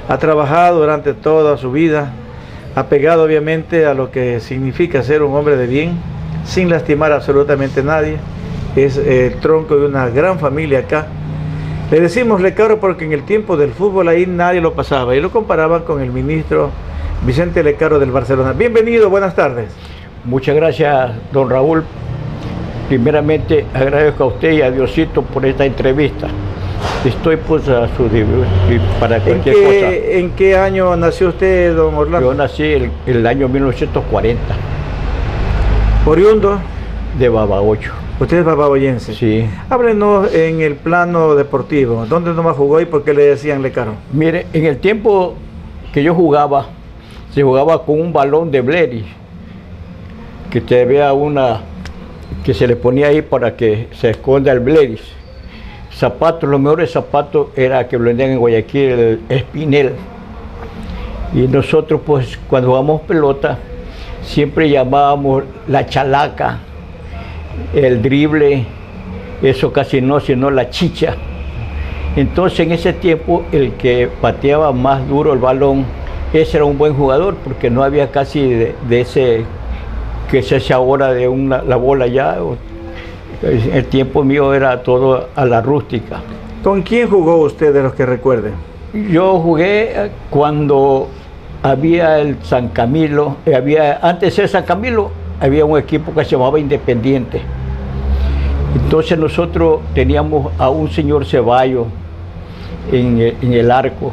Ha trabajado durante toda su vida, apegado obviamente a lo que significa ser un hombre de bien, sin lastimar absolutamente a nadie. Es el tronco de una gran familia acá. Le decimos Lecaro porque en el tiempo del fútbol ahí nadie lo pasaba y lo comparaban con el ministro Vicente Lecaro del Barcelona. Bienvenido, buenas tardes. Muchas gracias, don Raúl. Primeramente agradezco a usted y a Diosito por esta entrevista. Estoy pues a su para cualquier cosa. ¿En qué año nació usted, don Orlando? Yo nací el año 1940. ¿Oriundo? De Babahoyo. ¿Usted es babahoyense? Sí. Háblenos en el plano deportivo. ¿Dónde nomás jugó y por qué le decían Lecaro? Mire, en el tiempo que yo jugaba, se jugaba con un balón de Bleris, que te vea una, que se le ponía ahí para que se esconda el Bleris. Zapatos, los mejores zapatos era que vendían en Guayaquil, el Espinel. Y nosotros pues cuando jugamos pelota, siempre llamábamos la chalaca, el drible, eso casi no, sino la chicha. Entonces en ese tiempo el que pateaba más duro el balón, ese era un buen jugador, porque no había casi de ese que se hace ahora de la bola ya. El tiempo mío era todo a la rústica. ¿Con quién jugó usted de los que recuerden? Yo jugué cuando había el San Camilo, antes de San Camilo había un equipo que se llamaba Independiente. Entonces nosotros teníamos a un señor Ceballos en el arco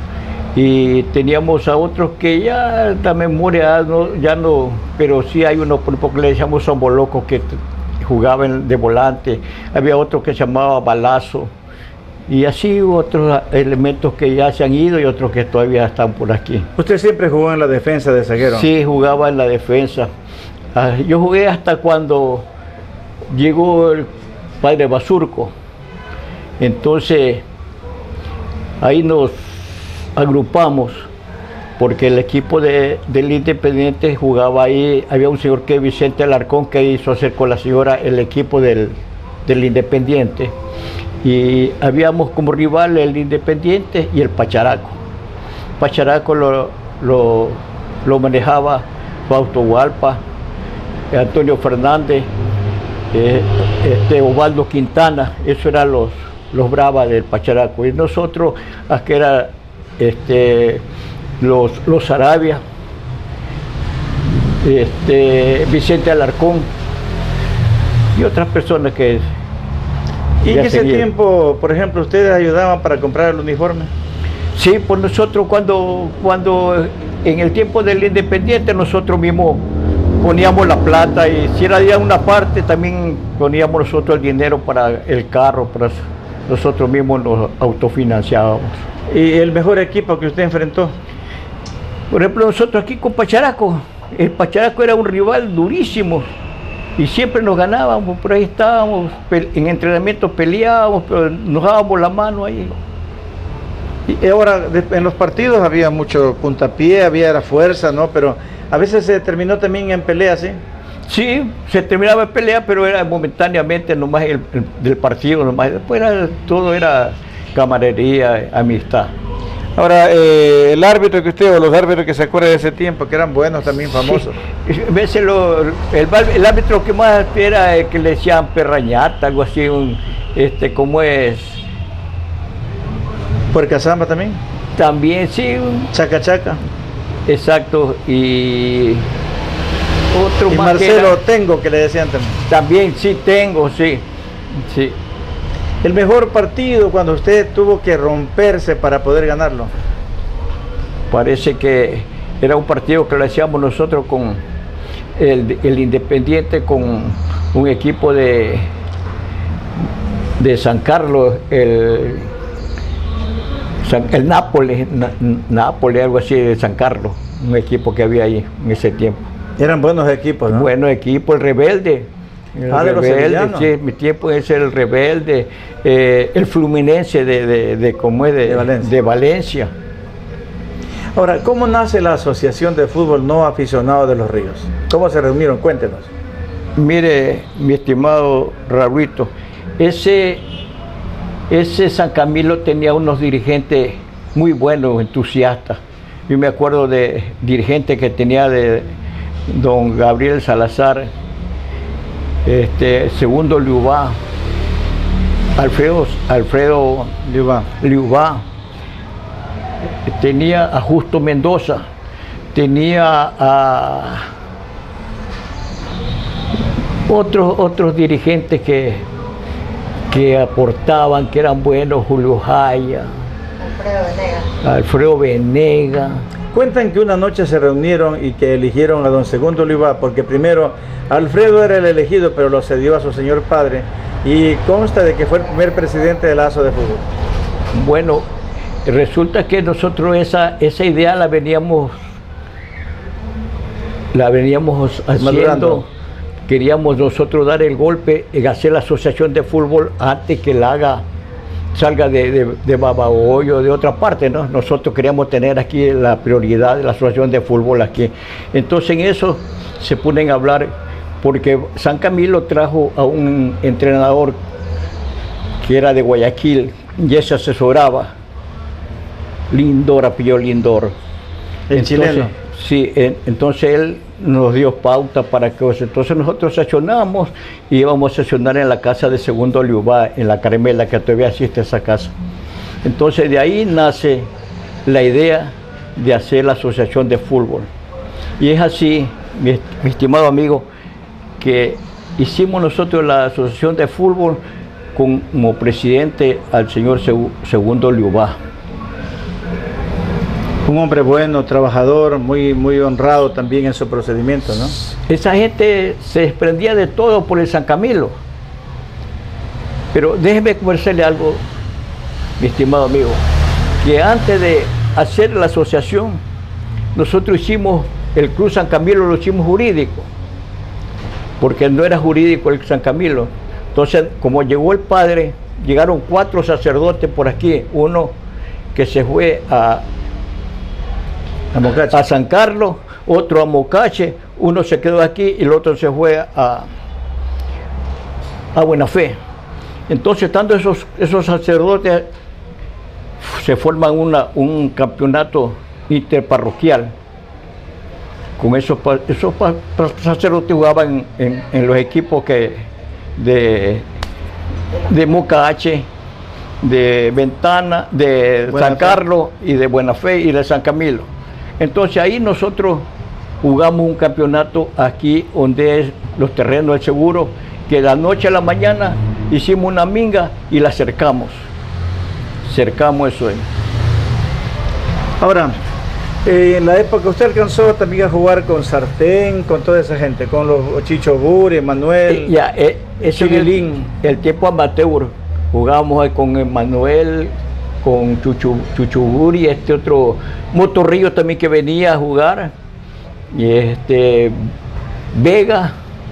y teníamos a otros que ya la memoria ya no, pero sí hay uno por ejemplo que le decíamos Sombolocos que jugaban de volante, había otro que se llamaba Balazo y así otros elementos que ya se han ido y otros que todavía están por aquí. ¿Usted siempre jugó en la defensa de zaguero? Sí, jugaba en la defensa. Yo jugué hasta cuando llegó el padre Basurco. Entonces, ahí nos agrupamos, porque el equipo del Independiente jugaba ahí. Había un señor que Vicente Alarcón que hizo hacer con la señora el equipo del Independiente. Y habíamos como rival el Independiente y el Pacharaco. Pacharaco lo manejaba Fausto Hualpa, Antonio Fernández, Osvaldo Quintana. Eso eran los bravas del Pacharaco. Y nosotros, que era los Arabia, Vicente Alarcón y otras personas que... ¿Y en ese tiempo, por ejemplo, ustedes ayudaban para comprar el uniforme? Sí, pues nosotros cuando en el tiempo del Independiente nosotros mismos poníamos la plata y si era ya una parte también poníamos nosotros el dinero para el carro, para nosotros mismos nos autofinanciábamos. ¿Y el mejor equipo que usted enfrentó? Por ejemplo, nosotros aquí con Pacharaco, el Pacharaco era un rival durísimo y siempre nos ganábamos, por ahí estábamos, en entrenamiento peleábamos, pero nos dábamos la mano ahí. Y ahora, en los partidos había mucho puntapié, había la fuerza, ¿no? Pero a veces se terminó también en pelea, ¿sí? Sí, se terminaba en pelea, pero era momentáneamente nomás del partido, nomás. Después todo era camaradería, amistad. Ahora, el árbitro que usted, o los árbitros que se acuerdan de ese tiempo, que eran buenos también, famosos. Sí. A veces el árbitro que más era el que le decían Perrañata, algo así, ¿cómo es? ¿Puercazamba también? También, sí. Chaca Chaca. Exacto, y otro y más Marcelo Tengo, que le decían también. También, sí, Tengo, sí. Sí. El mejor partido cuando usted tuvo que romperse para poder ganarlo. Parece que era un partido que lo hacíamos nosotros con el Independiente, con un equipo de San Carlos, el Nápoles, algo así de San Carlos, un equipo que había ahí en ese tiempo. Eran buenos equipos, ¿no? Buenos equipos, el Rebelde. De los sevillanos. Sí, mi tiempo es el Rebelde, el Fluminense de Valencia. Ahora, ¿cómo nace la Asociación de Fútbol No Aficionado de Los Ríos? ¿Cómo se reunieron? Cuéntenos. Mire, mi estimado Raulito, ese San Camilo tenía unos dirigentes muy bueno, entusiasta. Yo me acuerdo de dirigentes que tenía de don Gabriel Salazar, Segundo Liubá, Alfredo Liubá, tenía a Justo Mendoza, tenía a otros dirigentes que aportaban, que eran buenos, Julio Jaya, Alfredo Venega. Cuentan que una noche se reunieron y que eligieron a don Segundo Liubá, porque primero Alfredo era el elegido, pero lo cedió a su señor padre, y consta de que fue el primer presidente del Aso de Fútbol. Bueno, resulta que nosotros esa idea la veníamos haciendo. Madurando. Queríamos nosotros dar el golpe en hacer la asociación de fútbol antes que la salga de Babahoyo o de otra parte, ¿no? Nosotros queríamos tener aquí la prioridad de la asociación de fútbol aquí. Entonces en eso se ponen a hablar, porque San Camilo trajo a un entrenador que era de Guayaquil y ese asesoraba, Lindor, apellido Lindor. ¿El chileno? Sí, entonces él nos dio pauta para que entonces nosotros sesionamos y íbamos a sesionar en la casa de Segundo Liubá, en la Carmela, que todavía existe esa casa. Entonces de ahí nace la idea de hacer la asociación de fútbol. Y es así, mi estimado amigo, que hicimos nosotros la asociación de fútbol como presidente al señor Segundo Liubá. Un hombre bueno, trabajador, muy honrado también en su procedimiento, ¿no? Esa gente se desprendía de todo por el San Camilo. Pero déjeme conversarle algo, mi estimado amigo, que antes de hacer la asociación, nosotros hicimos el Club San Camilo, lo hicimos jurídico, porque no era jurídico el San Camilo. Entonces, como llegó el padre, llegaron 4 sacerdotes por aquí, uno que se fue a San Carlos, otro a Mocache, uno se quedó aquí y el otro se fue a Buena Fe. Entonces, estando esos sacerdotes, se forman un campeonato interparroquial. Con esos sacerdotes jugaban en los equipos de Mocache, de Ventana, de San Carlos y de Buena Fe y de San Camilo. Entonces ahí nosotros jugamos un campeonato aquí donde es los terrenos del seguro, que de la noche a la mañana hicimos una minga y la cercamos eso ahí. Ahora, en la época usted alcanzó también a jugar con Sartén, con toda esa gente, con los Chicho Buri, Manuel, Chirilín. El tiempo amateur, jugábamos con Manuel, con Chuchu Buri, otro Motorrillo también que venía a jugar, y Vega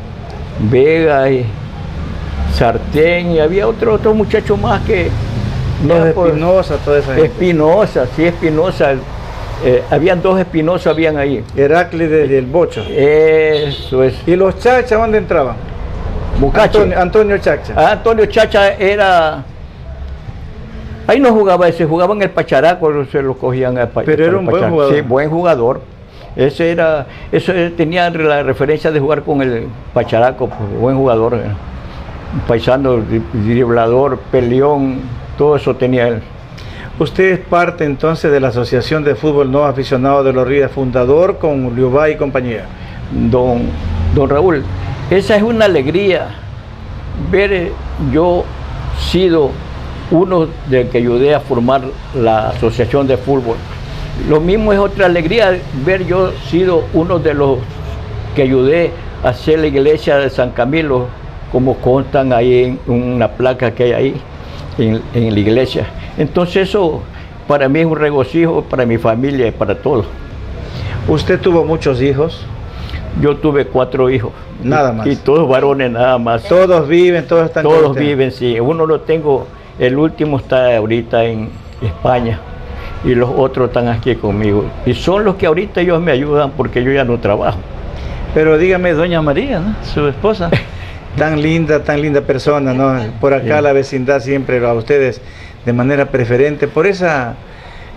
y Sartén, y había otro muchacho más que... Espinosa, toda esa gente. Espinosa, habían 2 Espinosa, habían ahí. Heráclides del Bocho. Eso es. ¿Y los Chacha dónde entraban? Antonio Chacha. Antonio Chacha era... Ahí no jugaba ese, jugaba en el Pacharaco, se lo cogían al Pacharaco. Pero era un buen jugador. Sí, buen jugador. Eso tenía la referencia de jugar con el Pacharaco, pues, buen jugador. Un paisano, driblador, peleón, todo eso tenía él. Usted es parte entonces de la Asociación de Fútbol No Aficionado de Los Ríos, fundador con Liubá y compañía. Don Raúl, esa es una alegría ver yo sido uno de que ayudé a formar la asociación de fútbol. Lo mismo es otra alegría ver yo sido uno de los que ayudé a hacer la iglesia de San Camilo, como constan ahí en una placa que hay ahí en la iglesia. Entonces eso para mí es un regocijo, para mi familia y para todos. ¿Usted tuvo muchos hijos? Yo tuve 4 hijos. Nada más. Y todos varones nada más. Todos viven, todos están con usted. Todos viven, sí. Uno lo tengo, el último está ahorita en España y los otros están aquí conmigo. Y son los que ahorita ellos me ayudan porque yo ya no trabajo. Pero dígame, doña María, ¿no? Su esposa. tan linda persona, ¿no? Por acá sí. La vecindad siempre a ustedes de manera preferente por esa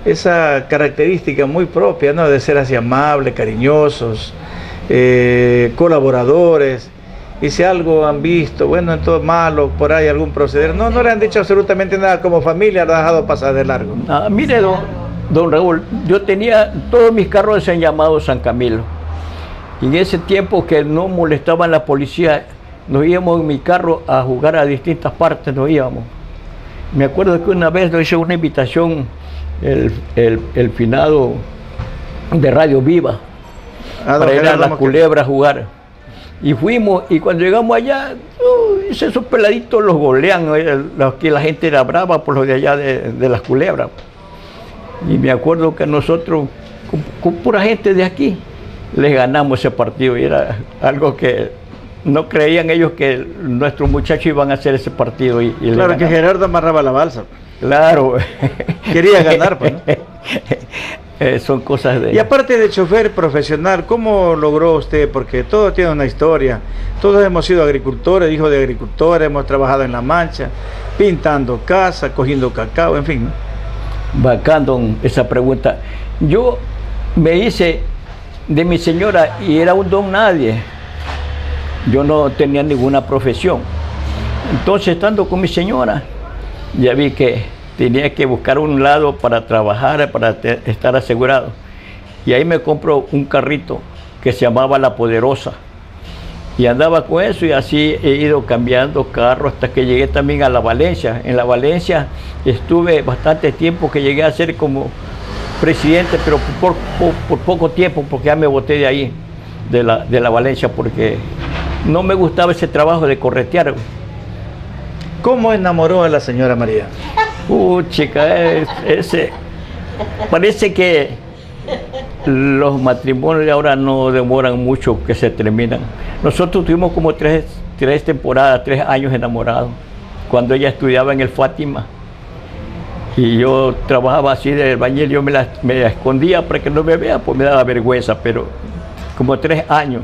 esa característica muy propia, ¿no? De ser así amables, cariñosos, colaboradores. Y si algo han visto, bueno, en todo malo, por ahí algún proceder, no le han dicho absolutamente nada como familia, lo ha dejado pasar de largo. Mire, don Raúl, yo tenía, todos mis carros se han llamado San Camilo. Y en ese tiempo que no molestaban la policía, nos íbamos en mi carro a jugar a distintas partes, nos íbamos. Me acuerdo que una vez nos hizo una invitación el finado de Radio Viva para ir a las Culebras a jugar. Y fuimos, y cuando llegamos allá, esos peladitos los golean, que la gente era brava por los de allá de las Culebras. Y me acuerdo que nosotros, con pura gente de aquí, les ganamos ese partido, y era algo que no creían ellos que nuestros muchachos iban a hacer ese partido. Claro, que Gerardo amarraba la balsa. Claro. Quería ganar, pues, ¿no? Son cosas de... Y aparte de chofer profesional, ¿cómo logró usted? Porque todo tiene una historia. Todos hemos sido agricultores, hijos de agricultores, hemos trabajado en La Mancha, pintando casa, cogiendo cacao, en fin, ¿no? Bacán, don, esa pregunta. Yo me hice de mi señora y era un don nadie. Yo no tenía ninguna profesión. Entonces, estando con mi señora, ya vi que tenía que buscar un lado para trabajar, para estar asegurado. Y ahí me compro un carrito que se llamaba La Poderosa. Y andaba con eso, y así he ido cambiando carro hasta que llegué también a La Valencia. En La Valencia estuve bastante tiempo, que llegué a ser como presidente, pero por poco tiempo, porque ya me boté de ahí, de la Valencia, porque no me gustaba ese trabajo de corretear. ¿Cómo enamoró a la señora María? Chica, parece que los matrimonios de ahora no demoran mucho que se terminan. Nosotros tuvimos como tres temporadas, 3 años enamorados, cuando ella estudiaba en el Fátima. Y yo trabajaba así de albañil, yo me la escondía para que no me vea, pues me daba vergüenza, pero como 3 años.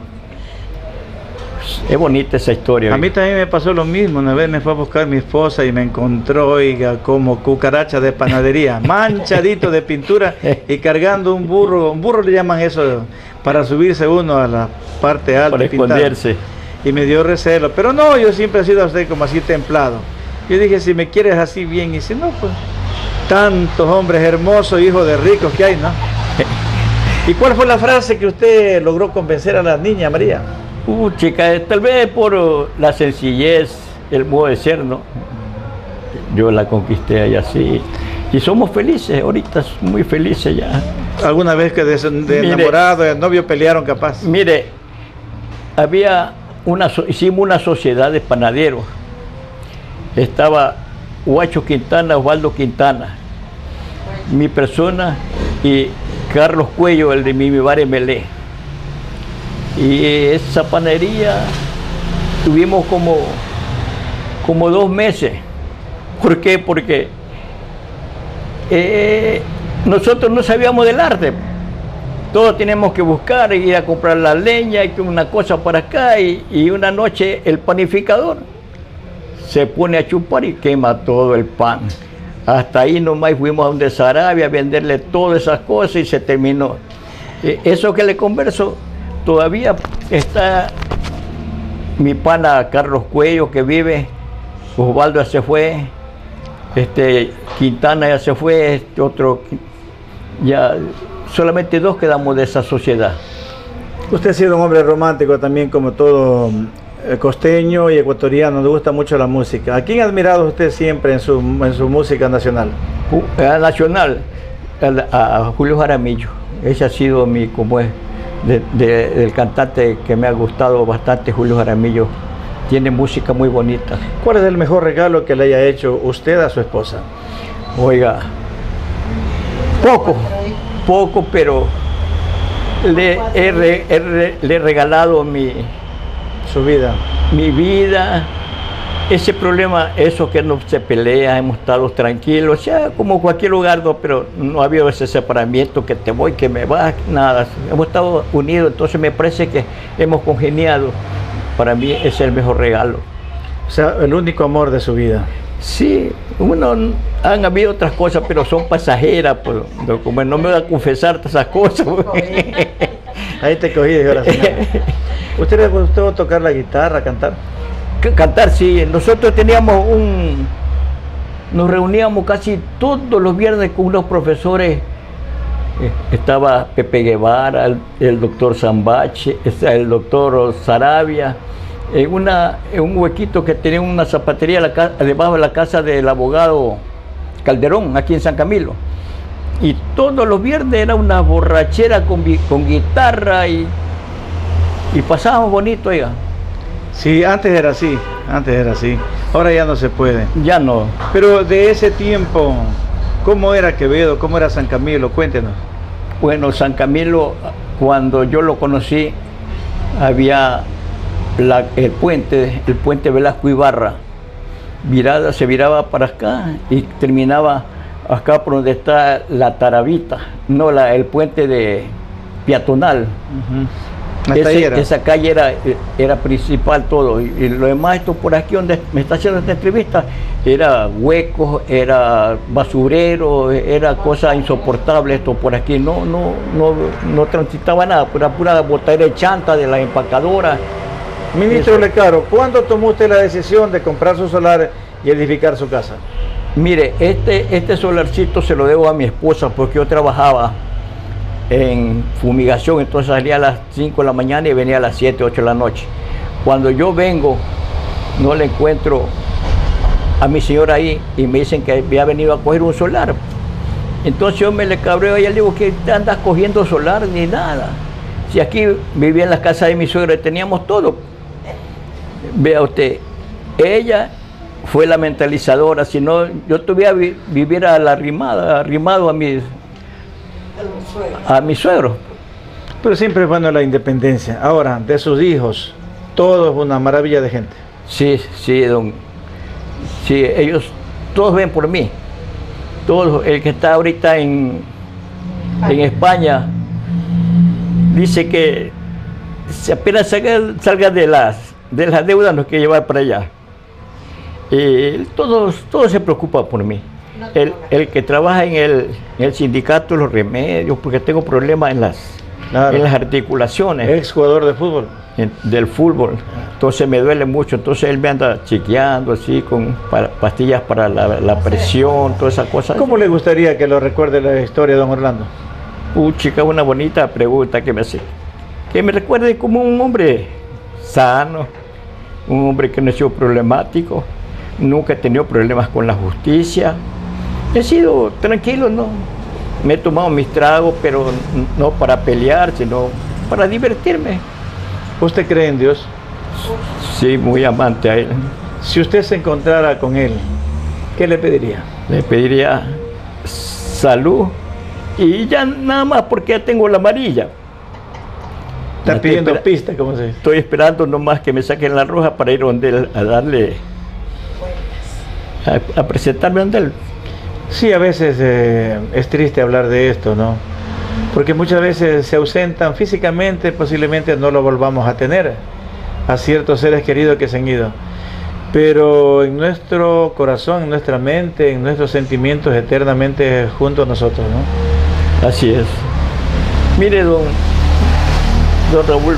Es bonita esa historia. A mí también me pasó lo mismo. Una vez me fue a buscar mi esposa y me encontró, oiga, como cucaracha de panadería, manchadito de pintura y cargando un burro le llaman eso, para subirse uno a la parte alta. Para esconderse. Y me dio recelo, pero no, yo siempre he sido así, como así templado. Yo dije, si me quieres así bien, y si no, pues, tantos hombres hermosos, hijos de ricos que hay, ¿no? ¿Y cuál fue la frase que usted logró convencer a la niña María? Chica, tal vez por la sencillez, el modo de ser, ¿no? Yo la conquisté allá así. Y somos felices, ahorita muy felices ya. ¿Alguna vez que de enamorado, de novio pelearon capaz? Mire, hicimos una sociedad de panaderos. Estaba Huacho Quintana, Osvaldo Quintana, mi persona, y Carlos Cuello, el de mi bar Melé. Y esa panadería tuvimos como 2 meses. ¿Por qué? Porque nosotros no sabíamos del arte. Todos teníamos que buscar, ir a comprar la leña, y una cosa para acá, y una noche el panificador se pone a chupar y quema todo el pan. Hasta ahí nomás fuimos a donde Sarabia a venderle todas esas cosas y se terminó. Eso que le converso, todavía está mi pana Carlos Cuello, que vive, Osvaldo ya se fue, Quintana ya se fue, otro, ya solamente 2 quedamos de esa sociedad. Usted ha sido un hombre romántico también, como todo costeño y ecuatoriano, le gusta mucho la música. ¿A quién ha admirado usted siempre en su música nacional? Nacional, a Julio Jaramillo. Ese ha sido mi, como es, del cantante que me ha gustado bastante, Julio Jaramillo. Tiene música muy bonita. ¿Cuál es el mejor regalo que le haya hecho usted a su esposa? Oiga, poco, pero le he regalado su vida. Mi vida, ese problema, eso que no se pelea, hemos estado tranquilos, o sea, como cualquier lugar, no, pero no ha habido ese separamiento, que te voy, que me vas, nada. Hemos estado unidos, entonces me parece que hemos congeniado. Para mí es el mejor regalo. O sea, el único amor de su vida. Sí, han habido otras cosas, pero son pasajeras, pues, como no me voy a confesar todas esas cosas. Pues. Ahí te cogí, ahora sí. ¿Usted le gustó tocar la guitarra, cantar? Cantar, sí. Nosotros nos reuníamos casi todos los viernes con unos profesores. Estaba Pepe Guevara, el doctor Zambache, el doctor Sarabia, en un huequito que tenía una zapatería debajo de la casa del abogado Calderón, aquí en San Camilo. Y todos los viernes era una borrachera con guitarra y pasábamos bonito, oiga. Sí, antes era así, ahora ya no se puede. Ya no. Pero de ese tiempo, ¿cómo era Quevedo? ¿Cómo era San Camilo? Cuéntenos. Bueno, San Camilo, cuando yo lo conocí, había el puente Velasco Ibarra, se viraba para acá y terminaba acá por donde está la Taravita, no el puente de peatonal. Esa calle era principal todo, y lo demás, esto por aquí donde me está haciendo esta entrevista, era huecos, era basurero, era cosa insoportable esto por aquí, no transitaba nada, pura botadera de chanta de la empacadora. Ministro Lecaro, ¿cuándo tomó usted la decisión de comprar su solar y edificar su casa? Mire, este solarcito se lo debo a mi esposa porque yo trabajaba en fumigación, entonces salía a las 5 de la mañana y venía a las 7, 8 de la noche. Cuando yo vengo, no le encuentro a mi señora ahí y me dicen que había venido a coger un solar. Entonces yo me le cabreo y le digo, ¿qué te andas cogiendo solar? Ni nada. Si aquí vivía en la casa de mi suegra y teníamos todo. Vea usted, ella fue la mentalizadora, si no, yo tuviera vivir arrimado a mi suegro. Pero siempre es bueno la independencia. Ahora, de sus hijos, todo es una maravilla de gente. Sí, sí, ellos todos ven por mí. Todos, el que está ahorita en España dice que si apenas salga de las deudas nos quiere llevar para allá. Todos se preocupan por mí. El que trabaja en el sindicato de los remedios, porque tengo problemas en las articulaciones. Ex jugador de fútbol. Del fútbol. Entonces me duele mucho. Entonces él me anda chequeando así con pastillas para la presión, todas esas cosas. ¿Cómo le gustaría que lo recuerde la historia, don Orlando? Chica, una bonita pregunta que me hace. Que me recuerde como un hombre sano, un hombre que no ha sido problemático, nunca he tenido problemas con la justicia. He sido tranquilo, ¿no? Me he tomado mis tragos, pero no para pelear, sino para divertirme. ¿Usted cree en Dios? Sí, muy amante a Él. Si usted se encontrara con Él, ¿qué le pediría? Le pediría salud y ya nada más porque ya tengo la amarilla. Está pidiendo pista, ¿cómo se dice? Estoy esperando nomás que me saquen la roja para ir donde él, a darle, a presentarme donde él. Sí, a veces es triste hablar de esto, ¿no? Porque muchas veces se ausentan físicamente, posiblemente no lo volvamos a tener, a ciertos seres queridos que se han ido. Pero en nuestro corazón, en nuestra mente, en nuestros sentimientos, eternamente junto a nosotros, ¿no? Así es. Mire, don Raúl,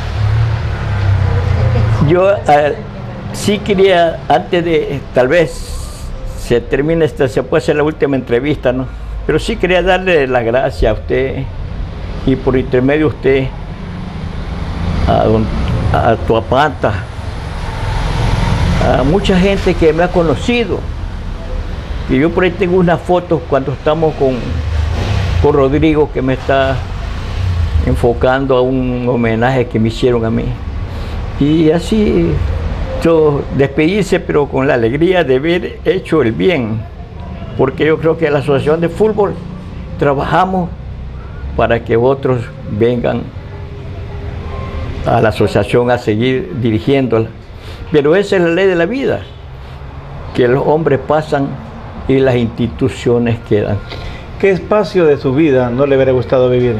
yo sí quería, antes de, tal vez se termine se puede hacer la última entrevista, ¿no? Pero sí quería darle las gracias a usted y por intermedio de usted a Tuapanta, a mucha gente que me ha conocido. Y yo por ahí tengo unas fotos cuando estamos con Rodrigo, que me está enfocando a un homenaje que me hicieron a mí. Y así yo despedirse, pero con la alegría de haber hecho el bien, porque yo creo que la asociación de fútbol trabajamos para que otros vengan a la asociación a seguir dirigiéndola. Pero esa es la ley de la vida, que los hombres pasan y las instituciones quedan. ¿Qué espacio de su vida no le hubiera gustado vivir?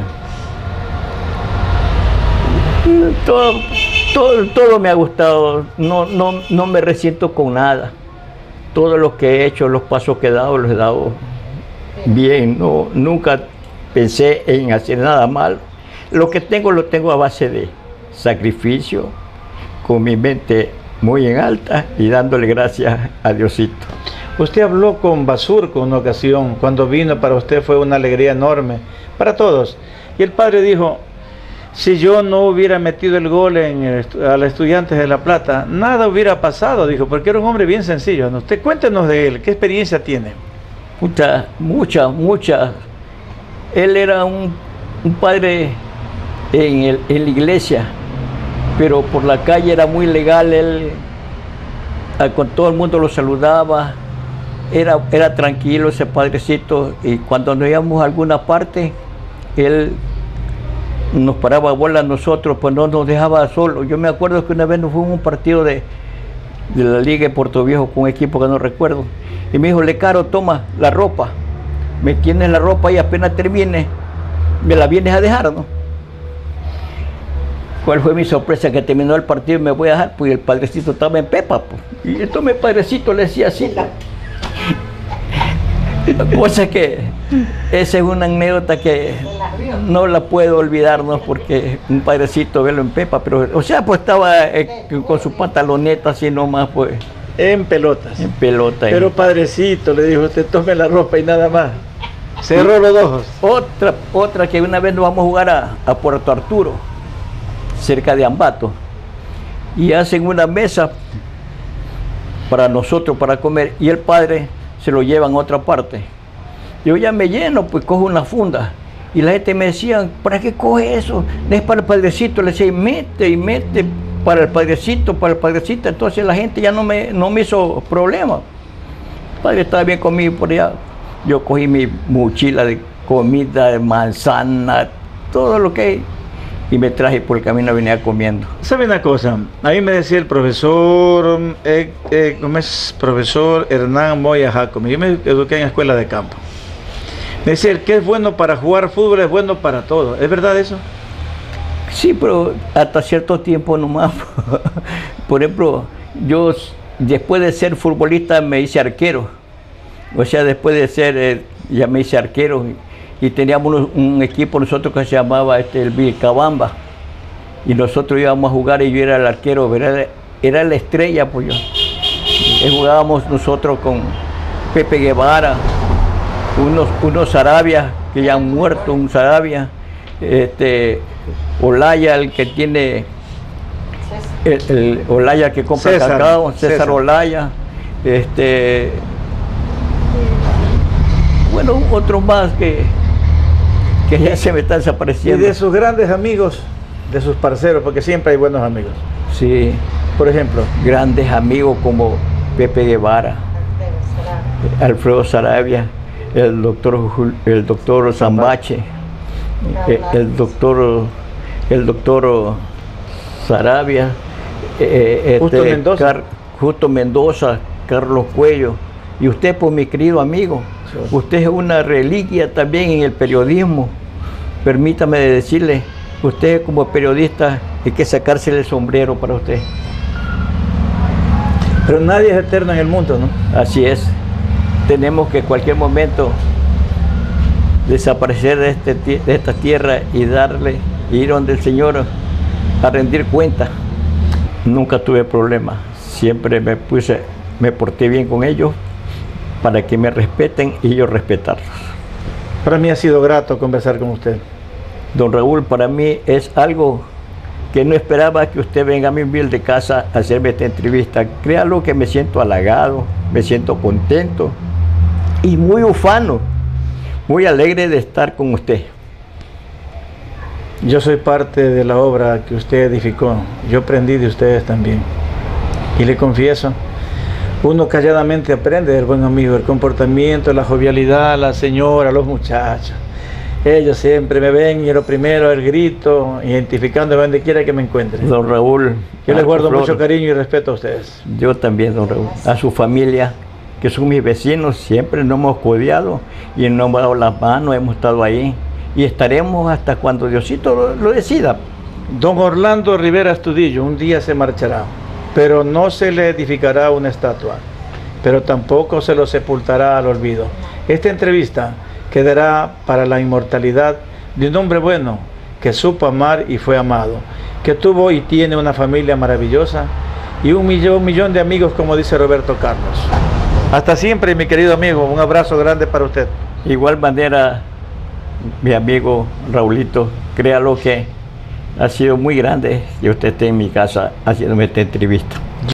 Todo me ha gustado, no me resiento con nada. todo lo que he hecho, los pasos que he dado, los he dado bien. No, nunca pensé en hacer nada mal. Lo que tengo, lo tengo a base de sacrificio, con mi mente muy en alta y dándole gracias a Diosito. Usted habló con Basurco una ocasión, cuando vino para usted fue una alegría enorme, para todos. Y el padre dijo, si yo no hubiera metido el gol a los Estudiantes de La Plata, nada hubiera pasado, dijo, porque era un hombre bien sencillo. Usted cuéntenos de él, ¿qué experiencia tiene? Mucha. Él era un padre en la iglesia, pero por la calle era muy legal. Él con todo el mundo lo saludaba, era tranquilo ese padrecito, y cuando nos íbamos a alguna parte, él nos paraba bola a nosotros, pues no nos dejaba solos. Yo me acuerdo que una vez nos fuimos a un partido de la Liga de Puerto Viejo con un equipo que no recuerdo, y me dijo, Lecaro, toma la ropa, me tienes la ropa y apenas termine, me la vienes a dejar, ¿no? ¿Cuál fue mi sorpresa? Que terminó el partido y me voy a dejar, pues el padrecito estaba en Pepa, pues. Y entonces mi padrecito le decía así. Cosa que esa es una anécdota que no la puedo olvidarnos, porque un padrecito verlo en Pepa, pero, o sea, pues estaba con su pantaloneta así nomás, pues. En pelotas. En pelota. Pero padrecito, le dijo usted, tome la ropa y nada más. Cerró los ojos. Otra que una vez nos vamos a jugar a Puerto Arturo, cerca de Ambato, y hacen una mesa para nosotros para comer, y el padre se lo llevan a otra parte. Yo ya me lleno, pues cojo una funda, y la gente me decía, ¿para qué coge eso? No es para el padrecito. Le decía, y mete para el padrecito. Entonces la gente ya no me hizo problema. El padre estaba bien conmigo por allá. Yo cogí mi mochila de comida, de manzana, todo lo que hay, y me traje por el camino, venía comiendo. ¿Sabe una cosa? A mí me decía el profesor, ¿cómo es? Profesor Hernán Moya Jacome. Yo me eduqué en escuela de campo. Me decía, el que es bueno para jugar fútbol es bueno para todo. ¿Es verdad eso? Sí, pero hasta cierto tiempo nomás. Por ejemplo, yo después de ser futbolista me hice arquero. O sea, después de ser, ya me hice arquero. Y teníamos un equipo nosotros que se llamaba el Vilcabamba, y nosotros íbamos a jugar y yo era el arquero, era la estrella, pues yo. Y jugábamos nosotros con Pepe Guevara, unos Sarabia que ya han muerto, un Sarabia, Olaya, el que tiene el Olaya que compra cacao, César Olaya, bueno, otros más que ya se me están desapareciendo. Y de sus grandes amigos, de sus parceros, porque siempre hay buenos amigos. Sí. Por ejemplo, grandes amigos como Pepe Guevara, Alfredo Sarabia, el doctor Zambache, el doctor Sarabia, Justo Mendoza, Carlos Cuello, y usted, pues, mi querido amigo, usted es una reliquia también en el periodismo. Permítame decirle, usted como periodista hay que sacarse el sombrero para usted. Pero nadie es eterno en el mundo, ¿no? Así es. Tenemos que en cualquier momento desaparecer de esta tierra y ir donde el Señor a rendir cuenta. Nunca tuve problemas. Siempre me porté bien con ellos para que me respeten y yo respetarlos. Para mí ha sido grato conversar con usted. Don Raúl, para mí es algo que no esperaba, que usted venga a mi humilde casa a hacerme esta entrevista. Créalo que me siento halagado, me siento contento y muy ufano, muy alegre de estar con usted. Yo soy parte de la obra que usted edificó. Yo aprendí de ustedes también. Y le confieso, uno calladamente aprende del buen amigo, el comportamiento, la jovialidad, la señora, los muchachos. Ellos siempre me ven y lo primero el grito, identificando donde quiera que me encuentre. Don Raúl, yo les guardo mucho cariño y respeto a ustedes. Yo también, don Raúl. A su familia, que son mis vecinos, siempre nos hemos codiado y nos hemos dado las manos, hemos estado ahí y estaremos hasta cuando Diosito lo decida. Don Orlando Rivera Astudillo un día se marchará, pero no se le edificará una estatua. pero tampoco se lo sepultará al olvido. Esta entrevista quedará para la inmortalidad de un hombre bueno que supo amar y fue amado, que tuvo y tiene una familia maravillosa y un millón de amigos, como dice Roberto Carlos. Hasta siempre, mi querido amigo, un abrazo grande para usted. Igual manera, mi amigo Raulito, créalo que ha sido muy grande que usted esté en mi casa haciéndome esta entrevista.